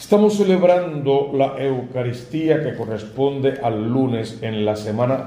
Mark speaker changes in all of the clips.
Speaker 1: Estamos celebrando la Eucaristía que corresponde al lunes en la semana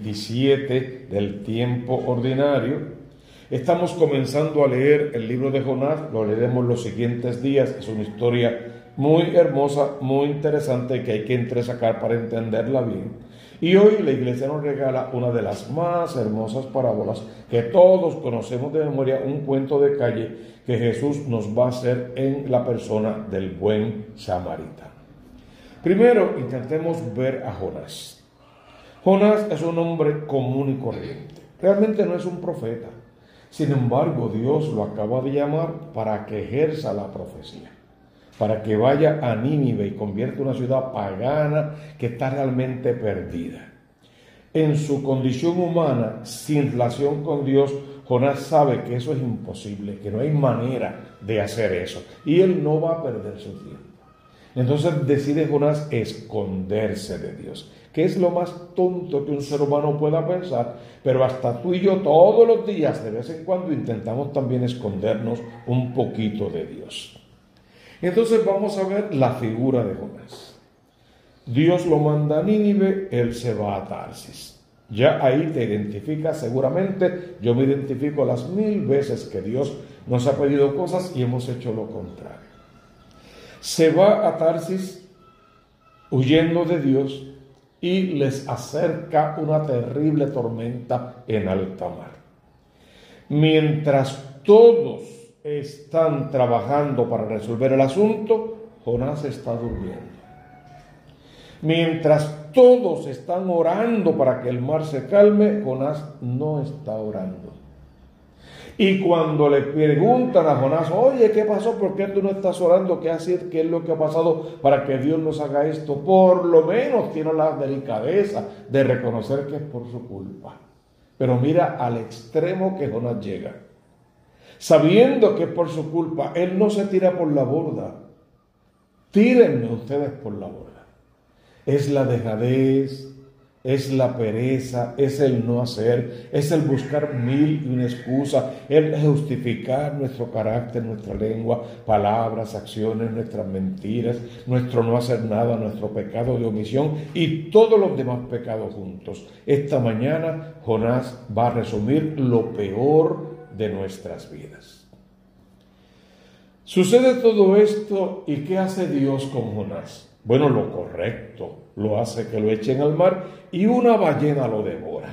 Speaker 1: 27 del tiempo ordinario. Estamos comenzando a leer el libro de Jonás, lo leeremos los siguientes días. Es una historia muy hermosa, muy interesante que hay que entresacar para entenderla bien. Y hoy la Iglesia nos regala una de las más hermosas parábolas que todos conocemos de memoria, un cuento de calle que Jesús nos va a hacer en la persona del buen samaritano. Primero intentemos ver a Jonás. Jonás es un hombre común y corriente. Realmente no es un profeta. Sin embargo, Dios lo acaba de llamar para que ejerza la profecía, para que vaya a Nínive y convierta una ciudad pagana que está realmente perdida. En su condición humana, sin relación con Dios, Jonás sabe que eso es imposible, que no hay manera de hacer eso, y él no va a perder su tiempo. Entonces decide Jonás esconderse de Dios, que es lo más tonto que un ser humano pueda pensar, pero hasta tú y yo todos los días, de vez en cuando, intentamos también escondernos un poquito de Dios. Entonces vamos a ver la figura de Jonás. Dios lo manda a Nínive, él se va a Tarsis. Ya ahí te identificas seguramente. Yo me identifico las 1000 veces que Dios nos ha pedido cosas y hemos hecho lo contrario. Se va a Tarsis huyendo de Dios y les acerca una terrible tormenta en alta mar. Mientras todos están trabajando para resolver el asunto, Jonás está durmiendo. Mientras todos están orando para que el mar se calme, Jonás no está orando. Y cuando le preguntan a Jonás, oye, ¿qué pasó? ¿Por qué tú no estás orando? ¿Qué es lo que ha pasado para que Dios nos haga esto? Por lo menos tiene la delicadeza de reconocer que es por su culpa. Pero mira al extremo que Jonás llega. Sabiendo que es por su culpa, él no se tira por la borda. Tírenme ustedes por la borda. Es la dejadez, es la pereza, es el no hacer, es el buscar 1000 y una excusa, el justificar nuestro carácter, nuestra lengua, palabras, acciones, nuestras mentiras, nuestro no hacer nada, nuestro pecado de omisión y todos los demás pecados juntos. Esta mañana Jonás va a resumir lo peor de nuestras vidas. Sucede todo esto y ¿qué hace Dios con Jonás? Bueno, lo correcto, lo hace que lo echen al mar y una ballena lo devora.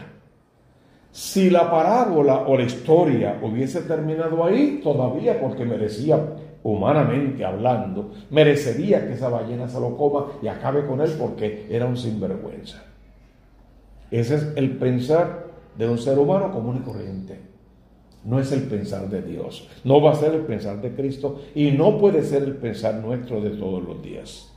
Speaker 1: Si la parábola o la historia hubiese terminado ahí, todavía porque merecía, humanamente hablando, merecería que esa ballena se lo coma y acabe con él porque era un sinvergüenza. Ese es el pensar de un ser humano común y corriente. No es el pensar de Dios, no va a ser el pensar de Cristo y no puede ser el pensar nuestro de todos los días.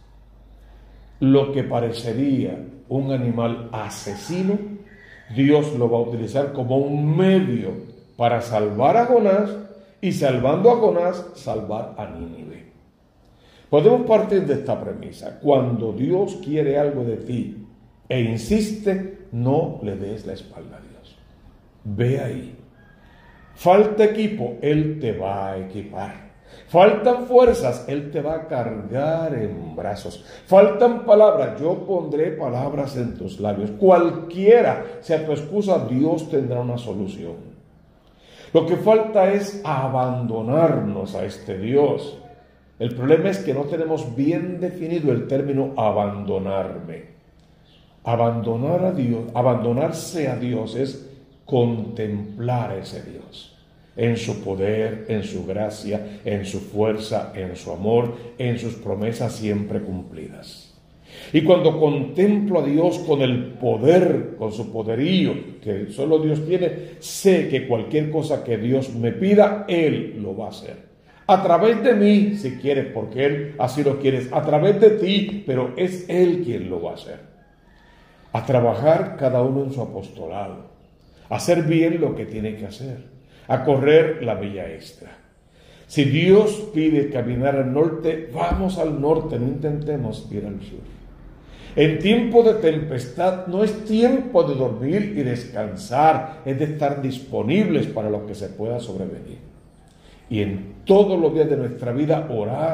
Speaker 1: Lo que parecería un animal asesino, Dios lo va a utilizar como un medio para salvar a Jonás y salvando a Jonás, salvar a Nínive. Podemos partir de esta premisa. Cuando Dios quiere algo de ti e insiste, no le des la espalda a Dios. Ve ahí. Falta equipo, Él te va a equipar. Faltan fuerzas, Él te va a cargar en brazos. Faltan palabras, yo pondré palabras en tus labios. Cualquiera sea tu excusa, Dios tendrá una solución. Lo que falta es abandonarnos a este Dios. El problema es que no tenemos bien definido el término abandonarme. Abandonar a Dios, abandonarse a Dios es contemplar a ese Dios. En su poder, en su gracia, en su fuerza, en su amor, en sus promesas siempre cumplidas. Y cuando contemplo a Dios con el poder, con su poderío que solo Dios tiene, sé que cualquier cosa que Dios me pida, Él lo va a hacer. A través de mí, si quieres, porque Él así lo quiere, a través de ti, pero es Él quien lo va a hacer. A trabajar cada uno en su apostolado, a hacer bien lo que tiene que hacer, a correr la milla extra. Si Dios pide caminar al norte, vamos al norte, no intentemos ir al sur. En tiempo de tempestad no es tiempo de dormir y descansar, es de estar disponibles para lo que se pueda sobrevenir. Y en todos los días de nuestra vida orar,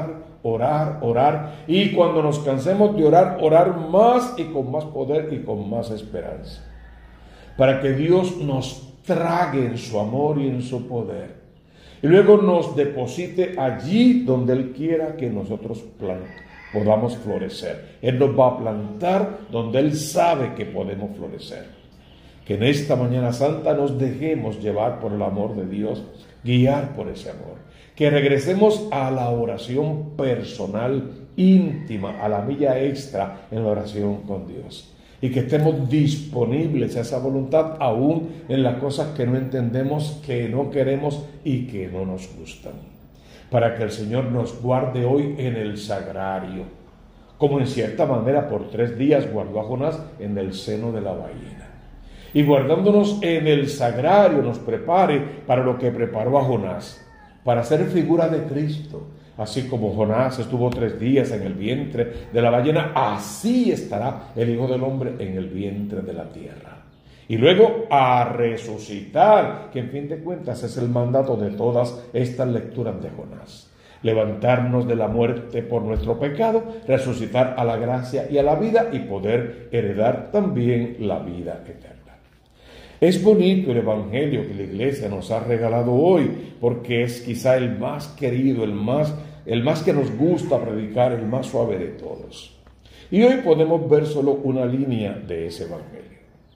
Speaker 1: orar, orar, y cuando nos cansemos de orar, orar más y con más poder y con más esperanza, para que Dios nos trague en su amor y en su poder, y luego nos deposite allí donde Él quiera que nosotros podamos florecer. Él nos va a plantar donde Él sabe que podemos florecer. Que en esta mañana santa nos dejemos llevar por el amor de Dios, guiar por ese amor. Que regresemos a la oración personal, íntima, a la milla extra en la oración con Dios. Y que estemos disponibles a esa voluntad aún en las cosas que no entendemos, que no queremos y que no nos gustan. Para que el Señor nos guarde hoy en el sagrario, como en cierta manera por 3 días guardó a Jonás en el seno de la ballena. Y guardándonos en el sagrario nos prepare para lo que preparó a Jonás, para ser figura de Cristo. Así como Jonás estuvo 3 días en el vientre de la ballena, así estará el Hijo del Hombre en el vientre de la tierra. Y luego a resucitar, que en fin de cuentas es el mandato de todas estas lecturas de Jonás. Levantarnos de la muerte por nuestro pecado, resucitar a la gracia y a la vida y poder heredar también la vida eterna. Es bonito el Evangelio que la Iglesia nos ha regalado hoy, porque es quizá el más querido, el más que nos gusta predicar, el más suave de todos. Y hoy podemos ver solo una línea de ese Evangelio.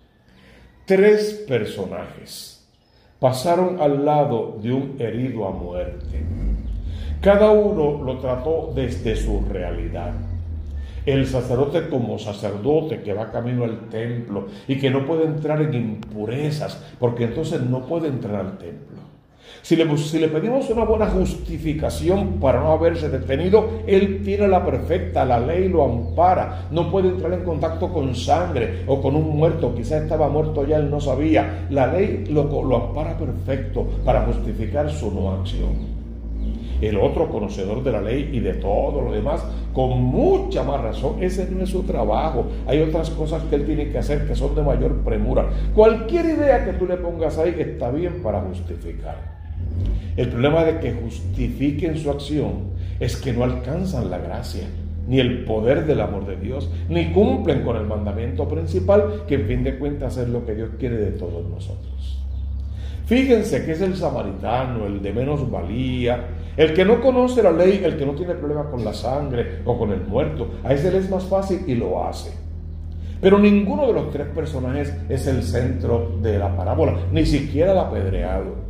Speaker 1: 3 personajes pasaron al lado de un herido a muerte. Cada uno lo trató desde su realidad. El sacerdote como sacerdote que va camino al templo y que no puede entrar en impurezas, porque entonces no puede entrar al templo. Si le pedimos una buena justificación para no haberse detenido, él tiene la perfecta, la ley lo ampara. No puede entrar en contacto con sangre o con un muerto, quizás estaba muerto ya, él no sabía. La ley lo ampara perfecto para justificar su no acción. El otro, conocedor de la ley y de todo lo demás, con mucha más razón, ese no es su trabajo. Hay otras cosas que él tiene que hacer que son de mayor premura. Cualquier idea que tú le pongas ahí está bien para justificar. El problema de que justifiquen su acción es que no alcanzan la gracia, ni el poder del amor de Dios, ni cumplen con el mandamiento principal, que en fin de cuentas es lo que Dios quiere de todos nosotros. Fíjense que es el samaritano, el de menos valía, el que no conoce la ley, el que no tiene problema con la sangre o con el muerto. A ese le es más fácil y lo hace. Pero ninguno de los 3 personajes es el centro de la parábola, ni siquiera el apedreado.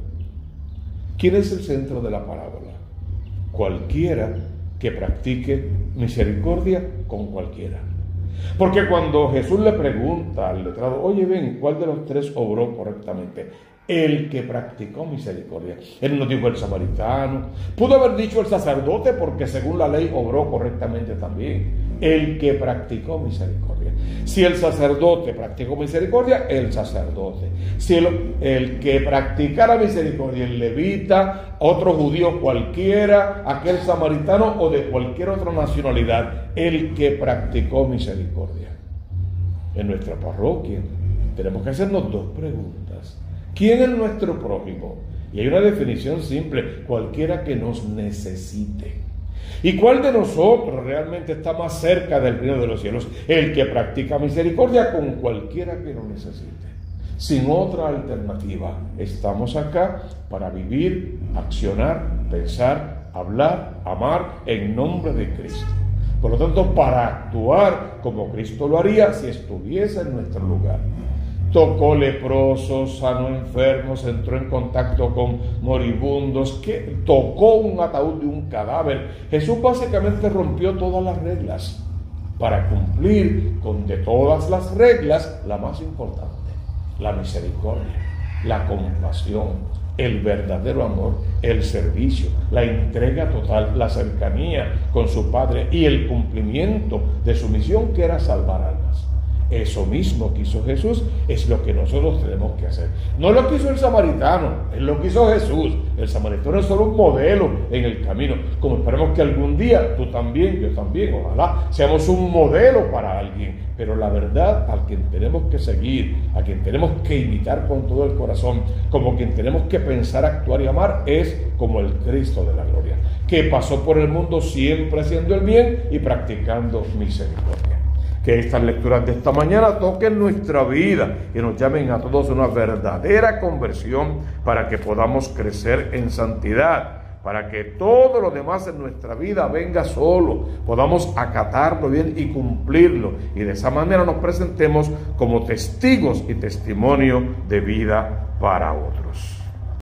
Speaker 1: ¿Quién es el centro de la parábola? Cualquiera que practique misericordia con cualquiera. Porque cuando Jesús le pregunta al letrado, oye, ven, ¿cuál de los 3 obró correctamente? El que practicó misericordia. Él no dijo el samaritano. Pudo haber dicho el sacerdote, porque según la ley obró correctamente también. El que practicó misericordia. Si el sacerdote practicó misericordia, el sacerdote. Si el que practicara misericordia, el levita, otro judío cualquiera, aquel samaritano o de cualquier otra nacionalidad, el que practicó misericordia. En nuestra parroquia tenemos que hacernos 2 preguntas. ¿Quién es nuestro prójimo? Y hay una definición simple: cualquiera que nos necesite. ¿Y cuál de nosotros realmente está más cerca del reino de los cielos? El que practica misericordia con cualquiera que lo necesite. Sin otra alternativa. Estamos acá para vivir, accionar, pensar, hablar, amar en nombre de Cristo. Por lo tanto, para actuar como Cristo lo haría si estuviese en nuestro lugar. Tocó leprosos, sanó enfermos, entró en contacto con moribundos, tocó un ataúd de un cadáver. Jesús básicamente rompió todas las reglas para cumplir con de todas las reglas la más importante: la misericordia, la compasión, el verdadero amor, el servicio, la entrega total, la cercanía con su Padre y el cumplimiento de su misión, que era salvar almas. Eso mismo que hizo Jesús es lo que nosotros tenemos que hacer. No lo que hizo el samaritano, es lo que hizo Jesús. El samaritano es solo un modelo en el camino, como esperemos que algún día tú también, yo también, ojalá seamos un modelo para alguien. Pero la verdad, a quien tenemos que seguir, a quien tenemos que imitar con todo el corazón, como quien tenemos que pensar, actuar y amar, es como el Cristo de la gloria. que pasó por el mundo siempre haciendo el bien y practicando misericordia. Que estas lecturas de esta mañana toquen nuestra vida y nos llamen a todos a una verdadera conversión para que podamos crecer en santidad, para que todo lo demás en nuestra vida venga solo, podamos acatarlo bien y cumplirlo, y de esa manera nos presentemos como testigos y testimonio de vida para otros.